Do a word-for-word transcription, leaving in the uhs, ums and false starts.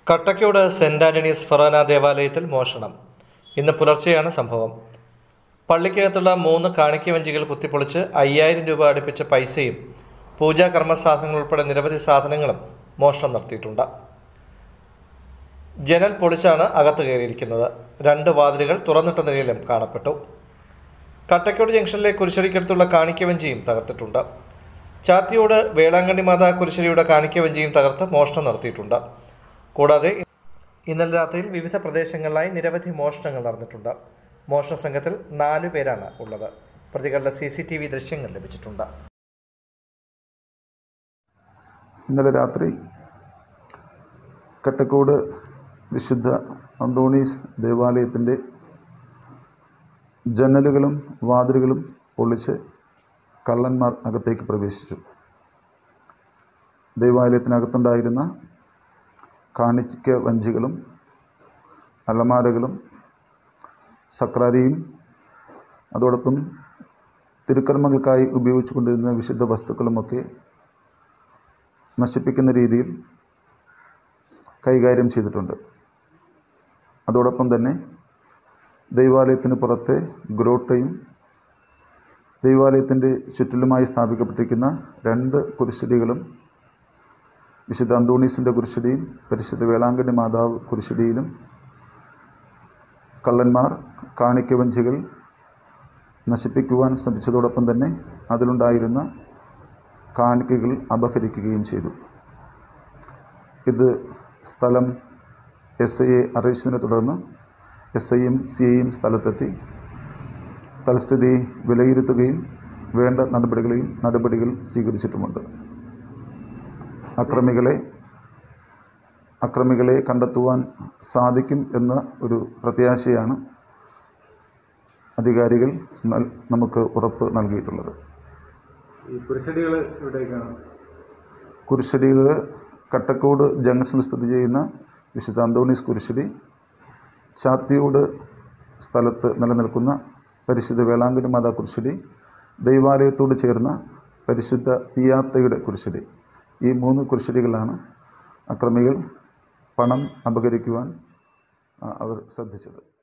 Kattakode saint Antony's Forane ദേവാലയത്തിൽ മോഷണം. ഇന്ന് പുലർച്ചെയാണ് സംഭവം. പള്ളിക്കകത്തുള്ള മൂന്ന് കാണിക്കവഞ്ചികൾ കുത്തിപ്പൊളിച്ച് അയ്യായിരം രൂപ അടുപ്പിച്ച പൈസയും പൂജാ കർമ്മ സാധനങ്ങൾ ഉൾപ്പെടെ നിരവധി സാധനങ്ങളും മോഷണം നടത്തിയിട്ടുണ്ട്. ജനൽ പൊളിച്ചാണ് അകത്ത് കയറിയിരിക്കുന്നത്. രണ്ട് വാതിലുകൾ തുറന്നിട്ട നിലയിലും കാണപ്പെട്ടു. കട്ടക്കോട് ജംഗ്ഷനിലെ കുരിശടിക്കടുത്തുള്ള കാണിക്കവഞ്ചിയും തകർത്തിട്ടുണ്ട്. ചാത്തിയോട് വേളാങ്കണ്ണി മാതാ കുരിശടിയുടെ കാണിക്കവഞ്ചിയും തകർത്ത് മോഷണം നടത്തിയിട്ടുണ്ട്. കൂടാതെ ഇന്നലെ രാത്രിയിൽ വിവിധ പ്രദേശങ്ങളിലായി നിരവധി മോഷണങ്ങൾ നടന്നിട്ടുണ്ട്. മോഷണ സംഘത്തിൽ നാലു പേരാണ് ഉള്ളത്. പ്രതികളുടെ സി സി ടി വി ദൃശ്യങ്ങൾ ലഭിച്ചിട്ടുണ്ട്. ഇന്നലെ രാത്രി കട്ടക്കോട് വിശുദ്ധ അന്തോണീസ് ദേവാലയത്തിൻ്റെ ജനലുകളും വാതിലുകളും പൊളിച്ച് കള്ളന്മാർ അകത്തേക്ക് പ്രവേശിച്ചു. ദേവാലയത്തിനകത്തുണ്ടായിരുന്ന കാണിക്ക വഞ്ചികളും അലമാരകളും സക്രാരിയും അതോടൊപ്പം തിരുക്കർമ്മങ്ങൾക്കായി ഉപയോഗിച്ചുകൊണ്ടിരുന്ന വിശുദ്ധ വസ്തുക്കളുമൊക്കെ നശിപ്പിക്കുന്ന രീതിയിൽ കൈകാര്യം ചെയ്തിട്ടുണ്ട്. അതോടൊപ്പം തന്നെ ദൈവാലയത്തിന് പുറത്തെ ഗ്രോട്ടയും ദൈവാലയത്തിൻ്റെ ചുറ്റിലുമായി സ്ഥാപിക്കപ്പെട്ടിരിക്കുന്ന രണ്ട് കുരിശടികളും വിശുദ്ധ അന്തോണീസിൻ്റെ കുരിശടിയും പരിശുദ്ധ വേളാങ്കണ്ണി മാതാവ് കുരിശടിയിലും കള്ളന്മാർ കാണിക്കവഞ്ചികൾ നശിപ്പിക്കുവാൻ ശ്രമിച്ചതോടൊപ്പം തന്നെ അതിലുണ്ടായിരുന്ന കാണിക്കകൾ അപഹരിക്കുകയും ചെയ്തു. ഇത് സ്ഥലം എസ് ഐയെ അറിയിച്ചതിനെ തുടർന്ന് എസ് ഐയും സി ഐയും സ്ഥലത്തെത്തി തൽസ്ഥിതി വിലയിരുത്തുകയും വേണ്ട നടപടികളെയും നടപടികൾ സ്വീകരിച്ചിട്ടുമുണ്ട്. അക്രമികളെ അക്രമികളെ കണ്ടെത്തുവാൻ സാധിക്കും എന്ന ഒരു പ്രത്യാശയാണ് അധികാരികൾ നമുക്ക് ഉറപ്പ് നൽകിയിട്ടുള്ളത്. ഈ കുരിശടികൾ എവിടേക്കാണ്? കുരിശടികൾ കട്ടക്കോട് ജംഗ്ഷനിൽ സ്ഥിതി ചെയ്യുന്ന വിശുദ്ധ അന്തോണീസ് കുരിശടി, ചാത്തിയോട് സ്ഥലത്ത് നിലനിൽക്കുന്ന പരിശുദ്ധ വേളാങ്കണ്ണി മാതാ കുരിശടി, ദൈവാലയത്തോട് ചേർന്ന പരിശുദ്ധ പിയാത്തയുടെ കുരിശടി, ഈ മൂന്ന് കുരിശടികളാണ് അക്രമികൾ പണം അപഹരിക്കുവാൻ അവർ ശ്രദ്ധിച്ചത്.